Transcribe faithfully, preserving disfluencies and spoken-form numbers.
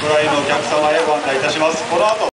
ご来のお客様へご案内いたします。この後